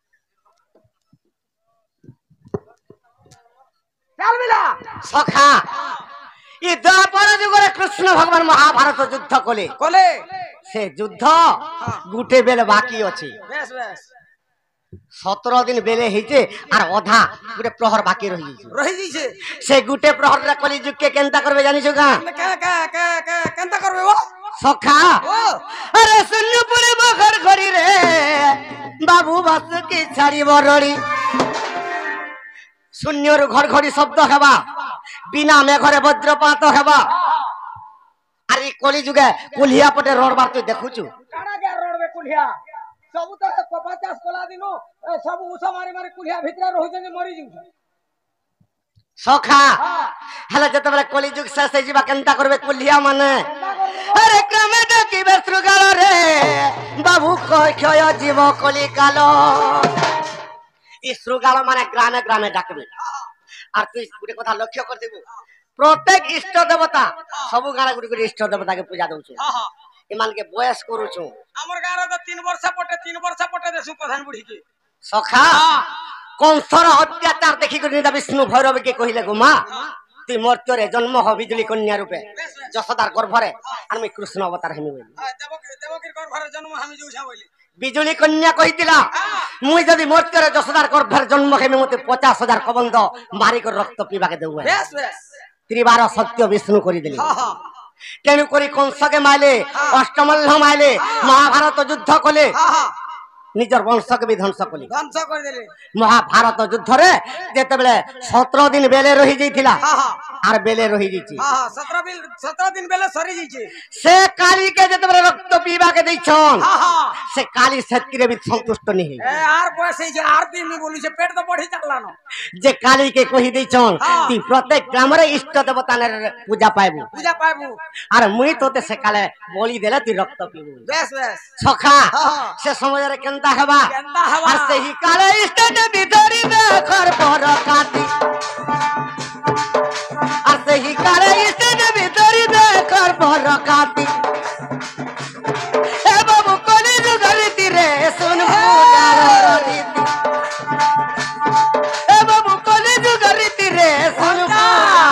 चल मिला सखा ये द्वापर जुगरे कृष्ण भगवान महाभारत युद्ध कोले कोले से युद्ध गुटे बेले बाकी अछि बेस बेस सत्रह दिन बेले हिचे आर अधा गुटे प्रहर बाकी रही छै रही जइसे से गुटे प्रहर रे कली जुग के केनता करबे जानि छु का के के के के केनता करबे वो सखा अरे सुन पुरे बखर घड़ी रे बाबू बस की छाड़ी बरड़ी शून्यर घर घड़ी शब्द हेबा बिना मेघरे वज्रपात हेबा अरे कली जुगे कुलिया पटे रोड बार तू देखु छु काडा के रोड में कुलिया सब तो कपा चाष कला दिनो सब उस मारी मारी कुलिया भितर रहु जने मरि जउ सखा हला जते बेले कली जुग शेष हे जिबा केनता करबे कुलिया माने अरे क्रमे त की बेसुगाल रे बाबू कह खय जीव कली कालो ई श्रुगाल माने ग्रामे ग्रामे डाकबे আর তুই গুটে কথা লক্ষ্য করে দেবু প্রত্যেক ইষ্ট দেবতা সবু গানা গুটি গুটি ইষ্ট দেবতাকে পূজা দউছু हां ইমানকে বয়স করুছু हमर गारो तो तीन वर्ष पटे तीन वर्ष पटे देसु प्रधान बुढ़ी के सखा कंसर अत्याचार देखि कर निदा विष्णु भैरव के कहिले गो मां তুই মর্ত্যরে জন্ম হ বিজলি কন্যা রূপে যশোদার গর্ভরে আমি কৃষ্ণ অবতার হেমি বলি দেবकी देवकी गर्भरे जन्म हामी जउछा बोली বিজলি কন্যা কইতিলা মুই যদি মর্ত্যরে যশোদার গর্ভের জন্ম হেমি মতে পঞ্চাশ হাজার কবন্দ মারি করে রক্ত পিবাকে দেউ बेस बेस ত্রিবার সত্য বিষ্ণু করি দিলি हां हां তেনু করি কংসকে মাইলে অষ্টমল্ল মাইলে মহাভারত যুদ্ধ কলে हां हां নিজের বংশকে भी ধ্বংস কলি ধ্বংস করে দিলে মহাভারত যুদ্ধরে যেতেবেলে সতেরো দিন বেলে রহি যাইতিলা हां हां আর বেলে রহি যাইছি हां हां सत्रह बिल सत्रह दिन बेले सरी जइছে সে কালী কে যেতেবেলে রক্ত পিবাকে দেইছন हां हां সে কালী সেতকিরে भी संतुष्ट नहीं है ए आर बसे जे आर दिन नी बोली छे पेट तो बढ़ी चकलानो যে কালী কে কহি দেইছন তুই প্রত্যেক গ্রামের ইষ্ট দেবতানের পূজা পাইবু पूजा पाबू আর মুই তোতে সে কালে বলি দেলে তুই রক্ত পিবু बेस बेस সখা हां সে সময়ের কেনতা হবা केनता हवा আর সেই কালে ইষ্টতে বিধরি দেখর পর কাটি আর সেই কালে ইষ্টতে বিধরি দেখর পর কাটি এ বাবু কলি যুগরিতি রে শুনবো রীতি এ বাবু কলি যুগরিতি রে শুনবো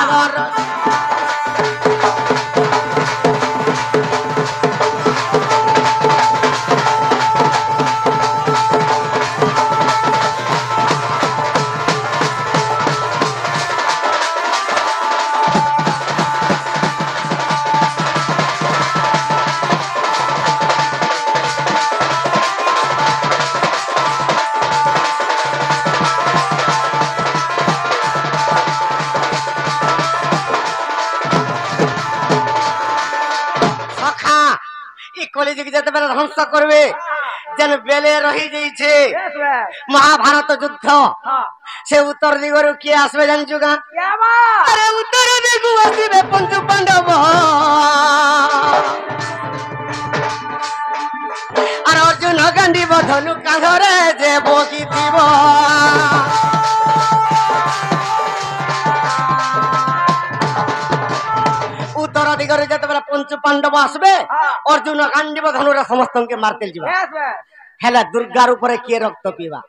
কলিযুগ যেতে বেলে ধ্বংস করবে যেন বেলে রহি যাইছে बेस बेस মহাভারত যুদ্ধ हां সে উত্তর দিগরু কি আসবে জানছু গা क्या बा আরে উত্তর দিগ ଦିଗକୁ ଆସିବେ ପଞ୍ଚୁ ପାଣ୍ଡବ আর অর্জুন কান্দিব ধনু কাঁধরে যে বগিথিব উত্তর দিগরে যেতবেলে পঞ্চু পাণ্ডব আসবে অর্জুন কান্দিব ধনুরে সমস্তকে মারতে যাব হেলা দুর্গার উপরে কে রক্ত পিবা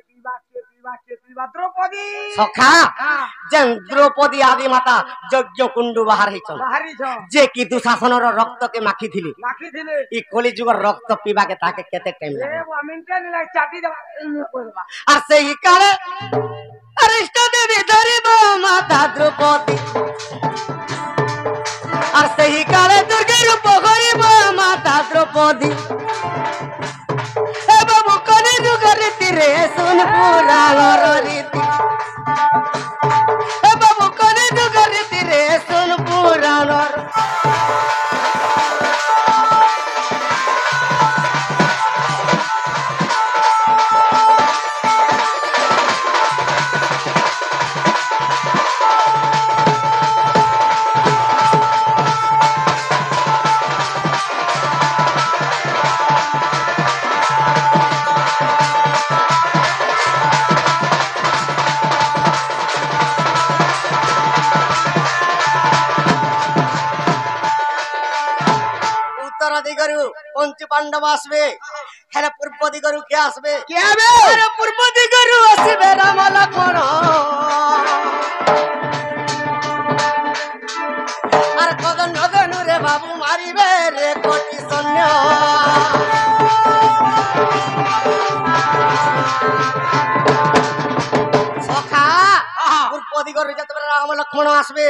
সখা যেন দ্রৌপদী আদি মাতা যজ্ঞ কুণ্ডু বাহার হইছন যে কি দুঃশাসনর রক্তকে মাখিথিলি ই কলি যুগর রক্ত পিবাকে তাকে কেতে টাইম লাগে আর সেই কালে অরিষ্ট দেবী ধরিব মাতা দ্রৌপদী আর সেই কালে দুর্গের রূপ করিব মাতা দ্রৌপদী বাবু কলি যুগের রীতি রে শুন পুরাণর রীতি বাবু কলি যুগের রীতি রে শুন পুরাণর পঞ্চু পাণ্ডব আসবে হ্যাঁ পূর্ব দিগরু কে আসবে কে হবে আরে পূর্ব দিগরু আসবে রাম লক্ষ্মণ আর কদন নদনু রে বাবু মারিবে রে কোটি সৈন্য সখা পূর্ব দিগরু যেতবে রাম লক্ষ্মণ আসবে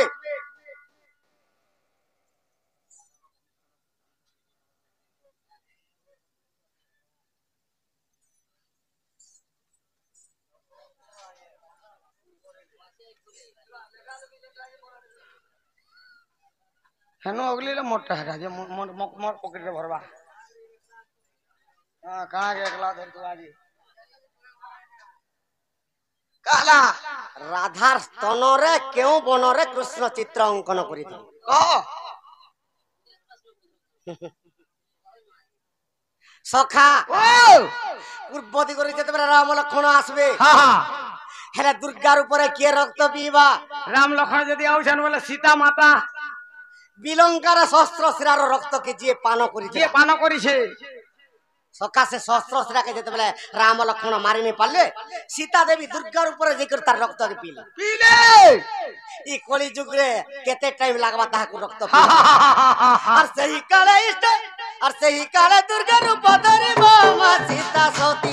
হেনো অগলিলে মোটা হেটা যে মোর পকেটে ভরবা হ্যাঁ কাঁ কে একলা ধর তু আজি কালা রাধার স্তনরে কেউ বনরে কৃষ্ণ চিত্র অঙ্কন করিত কহ সখা পূর্ব দিগরে যেতবে রাম লক্ষ্মণ আসবে হেলে দুর্গার উপরে কে রক্ত পিবা রাম লক্ষ্মণ যদি আউছেন বলে সীতা মাতা বিলঙ্কার শস্ত্র শিরার রক্ত কে যে পান করিছে যে পান করিছে সকাশে শস্ত্র শিরাকে যেতবেলে রাম লক্ষ্মণ মারি নি পারলে সীতা দেবী দুর্গার উপরে যে করে তার রক্ত কে পিলে পিলে ই কলি যুগরে কেতে টাইম লাগবা তাহাকু রক্ত আর সেই কালে ইষ্ট আর সেই কালে দুর্গার রূপ ধরিব মা সীতা সতী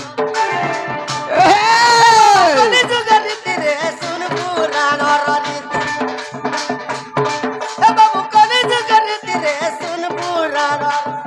কলি যুগের রীতি রে শুন পুরাণর রীতি এ বাবু কলি যুগের রীতি রে শুন পুরাণর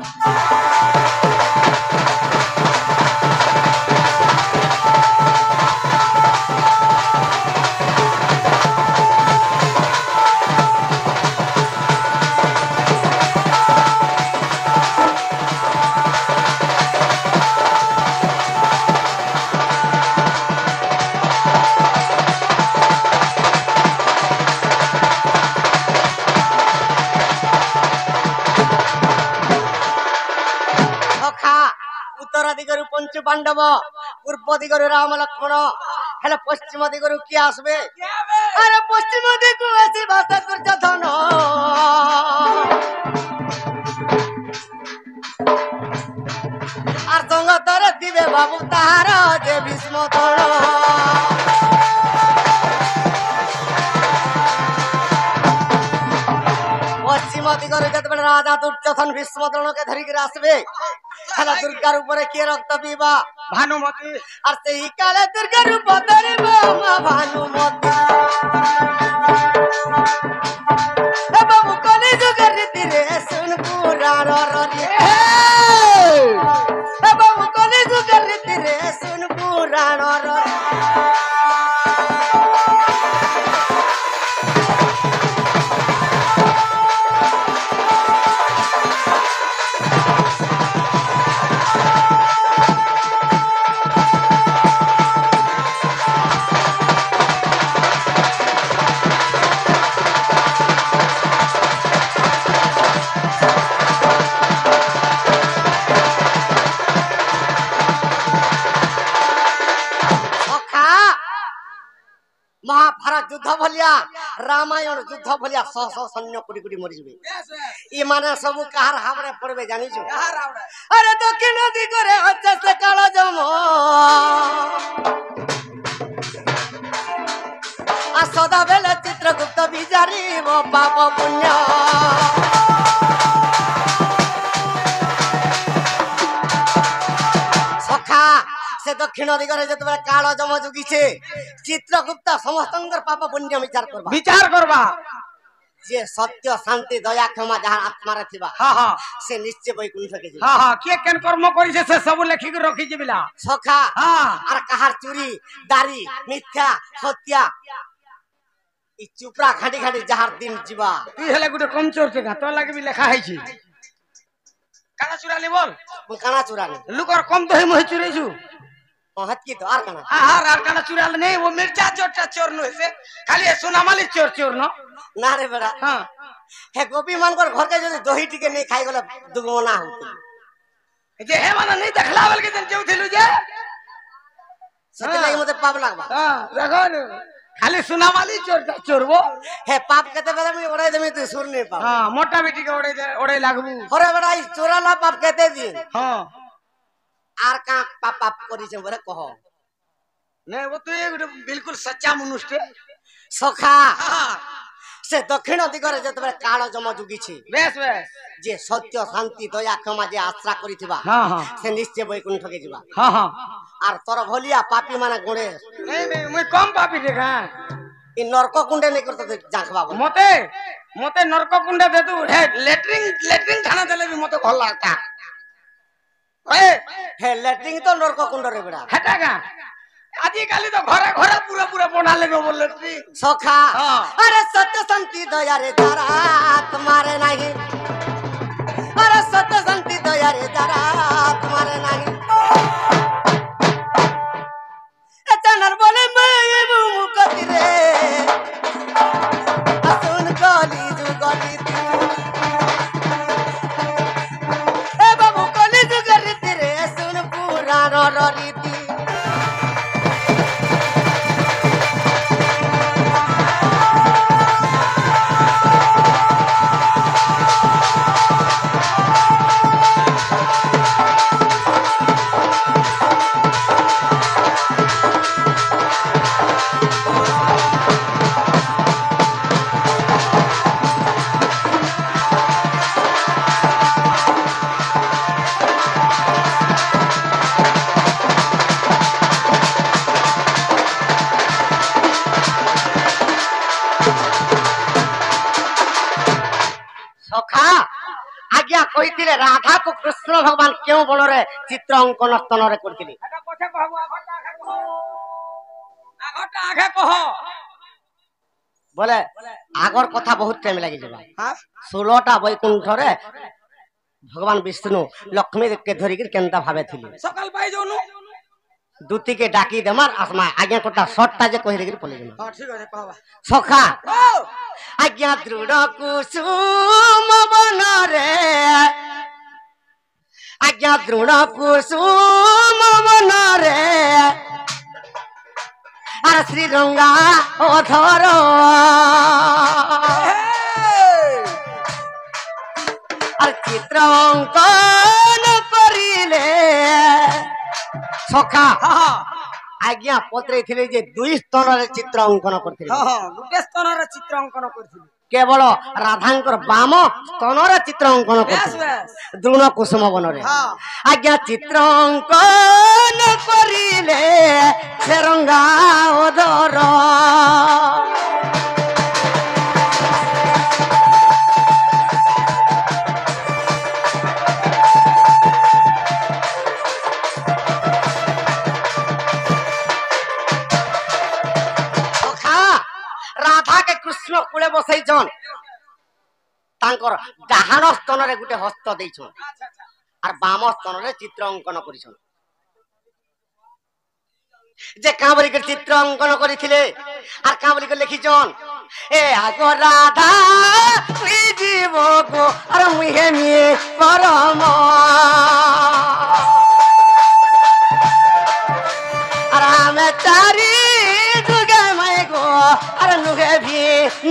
দিগরু পঞ্চু পাণ্ডব পূর্ব দিগরু রাম লক্ষ্মণ হেলে পশ্চিম দিগরু কি আসবে আরে পশ্চিম দিগু আসি ভাষা দুর্যোধন আর সঙ্গতরে দিবে বাবু তাহার যে ভীষ্ম তণ পশ্চিম দিগরে যেতবেলে রাজা দুর্যোধন ভীষ্ম দ্রোণকে ধরিকি আসবে হেলা দুর্গার উপরে কে রক্ত পিবা ভানুমতি আর সেই কালে দুর্গার রূপ ধরিব মা ভানুমতি এ বাবু কলি যুগের রীতি রে শুন পুরাণর রীতি এ বাবু কলি যুগের রীতি রে শুন পুরাণর রামায়ণ যুদ্ধ ভলিয়া শহ শহ সৈন্য কোটি কোটি মরিଯିবে বেশ বেশ ই মানে সবু কাহার হাবড়ে পড়বে জানিছো কাহার আউড়ে আরে দক্ষিণ দিগরে হচ্ছে সে কালো জম আর সদা বেলে চিত্রগুপ্ত বিচারিব পাপ পুণ্য সখা সে দক্ষিণ দিগরে যেতবে কালো জম জুগিছে চিত্রগুপ্ত সমস্তঙ্কর পাপ পুণ্য বিচার করবা বিচার করবা যে সত্য শান্তি দয়া ক্ষমা যাহার আত্মারে থিবা হ্যাঁ হ্যাঁ সে নিশ্চয় বৈকুণ্ঠকে যাবে হ্যাঁ হ্যাঁ কে কেন কর্ম করিছে সে সব লেখিকি রখিছে বিলা সখা হ্যাঁ আর কাহার চুরি দাড়ি মিথ্যা হত্যা ই চুপড়া খাঁটি খাঁটি যাহার দিন ଯିବା তুই হেলে গুটে কম চোরছে গা তোর লাগি বি লেখা হইছি কানা চুরালি বল ମୁଁ କାଣା ଚୁରାନି লুকর কম দহি মহি চুরাইছু ହେତ୍କି ତ ଆର କାଣା আর আর কানা চুরালে নেই ও মির্জা চোরটা চোর নয় সে খালি সোনামালি চোর চোর ন ନା ରେ ବେଡ଼ା হ্যাঁ ହେ ଗୋପୀ ମାନଙ୍କର ଘରକେ ଯଦି ଦହି ଟିକେ ନେଇ ଖାଇଗଲେ ଦୁଗମନା ହଉଥିଲେ যে হে মানে নেই দেখলা বল কে যেউଥିଲୁ যে ସେଥିଲାଗି ମତେ ପାପ ଲାଗବା হ্যাঁ দেখো খালি সোনামালি চোরটা চোরবো ହେ ପାପ କେତେବେଳେ ମୁଇଁ ଓଡାଇ ଦେମି ତୁ ସୁର ନେଇ ପାବ হ্যাঁ মোটা বেটিকে ওড়াই দে- ওড়াই লাগবু ହରେ ବେଡ଼ା ଇ ଚୋରାଲା ପାପ କେତେ ଦିନ হ্যাঁ ଆର କାଁ ପାପ ପାପ କରିଛେ ବୋଲେ କହ नहीं वो तो ये बिल्कुल सच्चा मनुष्य है ସଖା हाँ, ସେ ଦକ୍ଷିଣ ଦିଗରେ ଯେତେବେଳେ କାଳ ଜମ ଜୁଗିଛି बेस बेस ଯେ ସତ୍ୟ ଶାନ୍ତି ଦୟା କ୍ଷମା ଯେ ଆଶ୍ରା କରିଥିବା हाँ हाँ ସେ ନିଶ୍ଚୟ ବୈକୁଣ୍ଠକେ ଯିବା हाँ हाँ ଆର ତୋର ଭଲିଆ ପାପୀ ମାନେ ଗୁଣେ नहीं नहीं मैं कम पापी देखा ଇ ନର୍କ କୁଣ୍ଡେ ନେଇ କରି ତତେ ଜାଖବା ବୋଲେ मते मते नरक कुंडा दे तू हे लेटरिंग लेटरिंग खाना देले भी मते भल लागता ए ହେ ଲାଟ୍ରିନ୍ ତ ନର୍କ କୁଣ୍ଡରେ ବେଡ଼ା हेटा का आजि काली तो घरे घरे पूरा पूरा बना ले बोल लेटरिंग ସଖା ହଁ। ଆରେ ସତ୍ୟ ଶାନ୍ତି ଦୟାରେ ଯାରା ତୁମାରେ ନାହିଁ ଆରେ ସତ୍ୟ ଶାନ୍ତି ଦୟାରେ ଯାରା ତୁମାରେ ନାହିଁ ଏତନର ବୋଲେ ମୁଁ ମୁକତିରେ আসুন কলি যুগলি এ বাবু কলি যুগলি রে শুন পুরাণ রীতি সখা আজ্ঞা কইতিলে রাধা কো কৃষ্ণ ভগবান কেউ বলরে চিত্র অঙ্কন স্তনরে করতিলি हेटा पछे कहबो आघटा आघे कहो आघटा आघे कहो বলে আগর কথা বহুত টাইম লাগি যাবা हां ষোলটা বৈকুণ্ঠরে ভগবান বিষ্ণু লক্ষ্মী কে ধরিকি কেনতা ভাবে থিলি सकाल पाई जोनु দুতিকে ডাকি দেমার আসমা আজ্ঞা কথা শর্টটা যে কই রেগির পলে গেল हां ठीक है कहबा সখা ओ আজ্ঞা দৃঢ় কুসুম বনরে আজ্ঞা দৃঢ় কুসুম বনরে আর শ্রীরঙ্গা অধর আর চিত্র অঙ্কন করিলে সখা हां हां আজ্ঞা পত্রে ଥିଲେ যে দুই স্তରରେ চিত্র অঙ্কন করଥିଲେ हां हां गुटे स्तनर चित्र अंकन करथिलु কেবল রাধাঙ্কর বাম স্তনরে চিত্র অঙ্কন बेस করଥିଲେ बेस দ্রুণ কুসুম বনরে हां আজ্ঞা চিত্র অঙ্কন করিলে সেরঙ্গা ওদর রাধাকে কৃষ্ণ কূলে বসাইছন তাঙ্কর ডাহাণ স্তনরে গোটে হস্ত ଦେଇছন अच्छा अच्छा আর বাম স্তনরে চিত্র অঙ্কন করিছন যে কাঁবলি করে চিত্র অঙ্কন করেছিলে আর কাঁবলি করে লিখিছন এ আগো রাধা তুই জীব গো আর মুই হেমিয়ে পরম আর আমি চারি যুগে মাই গো আর নুগে ভি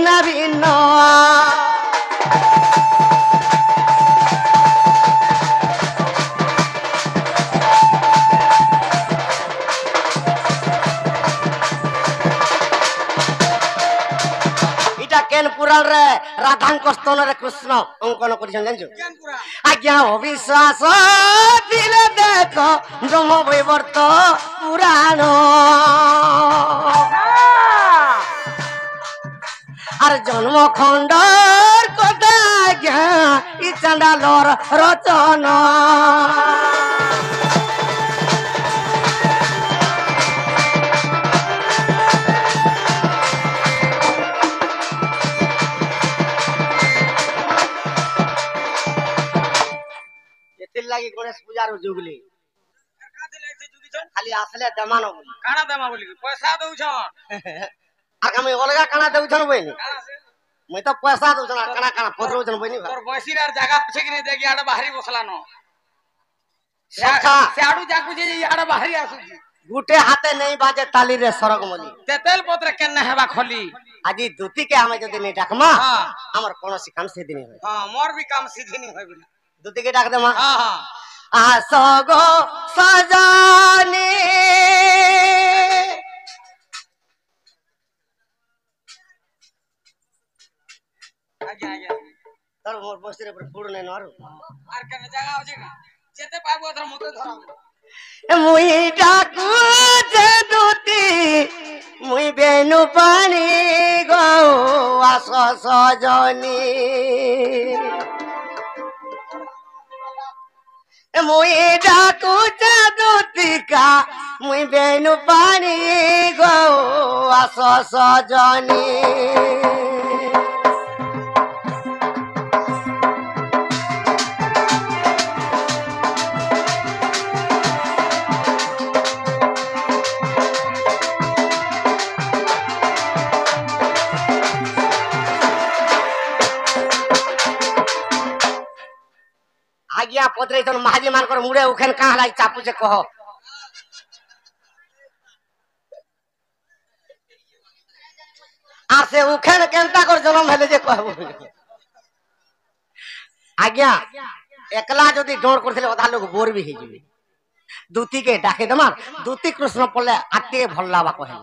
ତାଙ୍କ ସ୍ତନରେ କୃଷ୍ଣ ଅଙ୍କନ କରିଛନ୍ତି ଜାଣିଛୁ କେନ୍ ପୁରା ଆଜ୍ଞା ଅବିଶ୍ୱାସ ଥିଲେ ଦେଖ ବ୍ରହ୍ମ ବୈବର୍ତ ପୁରାଣ আর জন্ম খণ্ডর কথা আজ্ঞা ই চাঁডালর রচনা এতির লাগি গণেশ পূজার যুগলি খালি আসলে দেমান বলি কাଣା দেমা বলি পয়সা দউছন আগামী অলগা কানা দেউছন বইনি মুই তো পয়সা দেউছন আর কানা কানা পদরউছন বইনি তোর বসিরার জায়গা আছে কি দেখি আড়ে বাহারি বসলানো সখা সিয়াড়ু যাকু যে আড়ে বাহারি আসুছি গুটে হাতে নেই বাজে তালি রে সরগ মলি তেতেল পত্রে কেন হেবা খলি আজি দুতিকে আমি যদি নেই ডাকমা হ্যাঁ আমার কোন কাম সেদিন হয় হ্যাঁ মোর বি কাম সিধিনি হইবি না দুতিকে ডাক দেমা হ্যাঁ হ্যাঁ আস গো সজনি আগে আগে তোর মোর বসিরে পর পুড় নেই নর আর কেন জায়গা আছে না যেতে পাবো তোর মতে ধরাবো মুই ডাকু যে দুতি মুই বেনু পানি গো আস সজনি মুই ডাকু যে দুতিকা মুই বেনু পানি গো আস সজনি আজ্ঞা পত্রেছন মাঝি মানকর মুড়ে উখেন কাঁ লাই চাপুছে কহ আর সে উখেন কেনতা কর জন্ম হেলে যে কহব আজ্ঞা একলা যদি ডোর করছিলে অধা লোক বোর বি হয়ে দুতিকে ডাকে দেমা দুতি কৃষ্ণ পড়লে আটে ভাল লাগবা কহেলা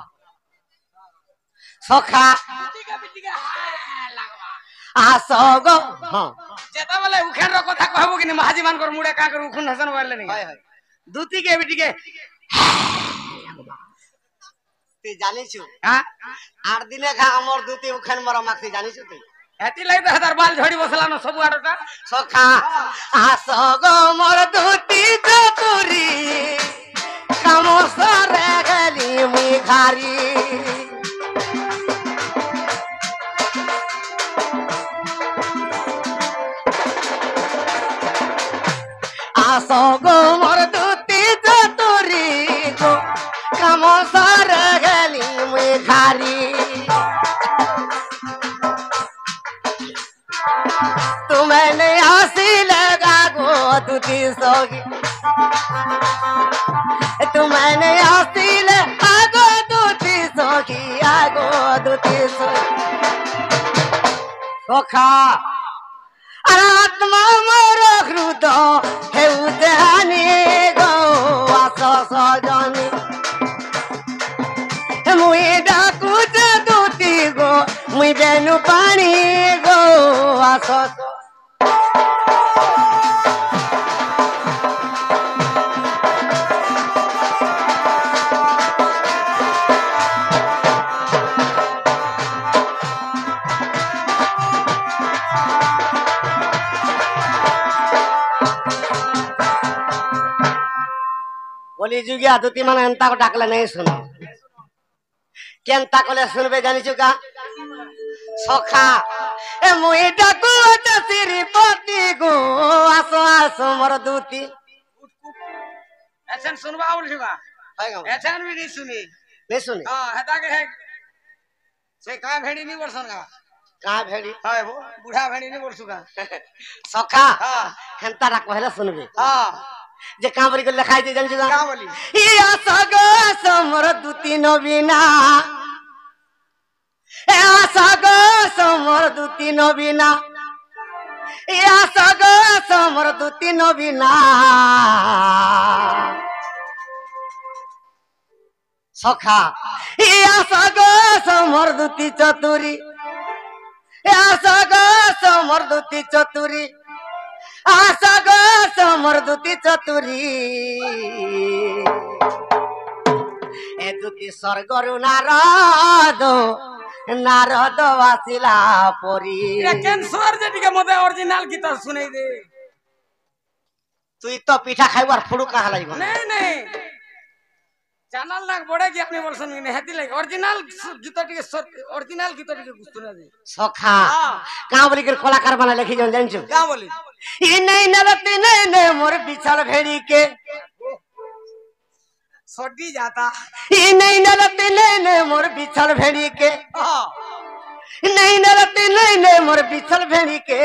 সখা টিকা টিকা হায় লাগবা আস গো হ্যাঁ যেটা বলে উখের কথা কহবো কিনি মাঝি মানকর মুড়ে কা করে উখুন হাসন বললে নি হয় হয় দুতি কে বিটিকে তুই জানিছু হ্যাঁ আট দিনে খা আমার দুতি উখেন মরা মাখি জানিছু তুই এতি লাগি তো হাজার বাল ঝড়ি বসলানো সবু আড়টা সখা আস গো মোর দুতি চতুরি কাম সরে গেলি মুই ঘারি আস গো মোর দুতি চতুরি গো কাম সরে গেলি মুই ঘারি তুমি নেই আসিলে গো দুতি সগি তুমি নেই আসিলে আগো দুতি সগি আগো দুতি সগি সখা আর আত্মা মোর হৃদ হেউ দেহানি গো আস সজনি মুই ডাকুছে দুতি গো মুই বেনু পানি গো আস বলি যুগিয়া দুতি মানে এন্তা ডাকলে নেই শুনো কেনতা কলে শুনবে জানিছু কা সখা এ মুই ডাকু শ্রীপতি গো আসো আসো মোর দুতি এছেন শুনবা বলছিবা হয় গো এছেন বি নি শুনি নে শুনি হ্যাঁ হেতা কে হে সে কা ভেড়ি নি বলছন কা কা ভেড়ি হয় বো বুঢ়া ভেড়ি নি বলছু কা সখা হ্যাঁ হেনতা ডাক হেলে শুনবে হ্যাঁ যে কামরি করে লেখাই দিয়ে জানিছু কা কা বলি ই আসো গো আসো মোর দুতি নবীনা এ আসো গো আসো মোর দুতি নবীনা এ আসো গো আসো মোর দুতি নবীনা সখা ই আসো গো আসো মোর দুতি চতুরি আশা গো সমর দুতি চতুরি আশা গো সমর দুতি চতুরি এ দুতি স্বর্গরু নারদ নারদ আসিলা পরি এটা ক্যান্সার যেটিকে মতে অরিজিনাল গীত শুনাই দে তুই তো পিঠা খাইবার ফুড়ু কাহা লাগবে নেই নেই চ্যানেল লাগ বড়ে কি আপনি বলছেন কি হেতি লাগ অরিজিনাল গীতটিকে অরিজিনাল গীতটিকে শুনা দে সখা কাঁ বলি করে কলাকার বানা লিখি জন জানছো কা বলি ই নাই নরতি নাই নে মোর বিছাল ভেড়ি কে সডি जाता ই নাই নরতি নাই নে মোর বিছাল ভেড়ি কে हां নাই নরতি নাই নে মোর বিছাল ভেড়ি কে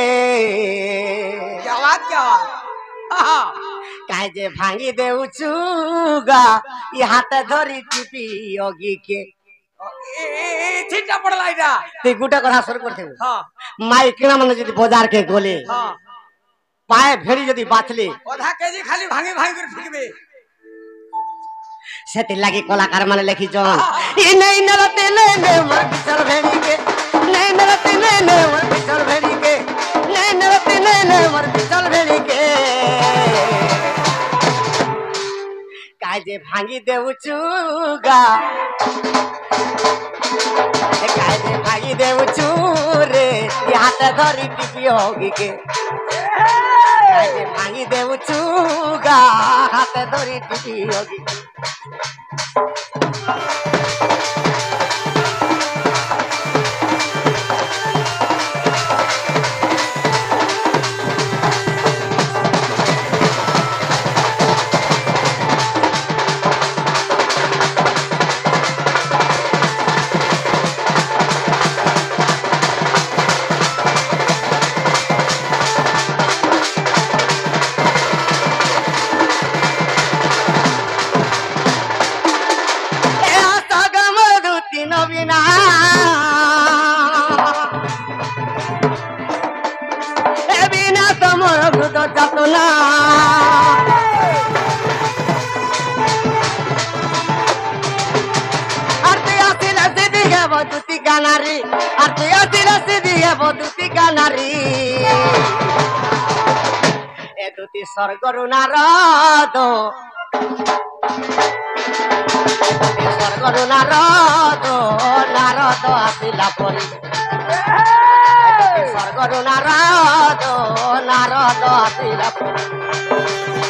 क्या बात क्या बात हां কাই যে ভাঙি দেউচুগা ই হাতে ধরি টিপি অগি কে ए ए চিন্তা পড়লা এটা তুই গুটা কথা শুরু করতে हां মাই কিনা মানে যদি বাজার কে গলে हां পায়ে ভেড়ি যদি বাঁচলে আধা কেজি খালি ভাঙি ভাঙি করে ফিকবে সেতে লাগি কলাকার মানে লেখি জন ই নাই নরতে নে নে মোর বিছাল ভেড়ি কে নাই নরতে নে নে মোর বিছাল ভেড়ি কে নাই নরতে নে নে মোর বিছাল ভেড়ি কে কাই যে ভাঙি দেউচুগা এ কাই যে ভাঙি দেউচু রে ই হাতে ধরি টিপি অগি কে কাই যে ভাঙি দেউচুগা হাতে ধরি টিপি অগি নবীনা এ বিনা তোমার ভূত যাতনা আর তুই আসিল সিদিকে বদুতি গানারি আর তুই আসিল সিদিকে বদুতি গানারি এ দুটি স্বর্গরু নারদ স্বর্গরু নারদ নারদ আসিলা পরি স্বর্গরু নারদ নারদ আসিলা পরি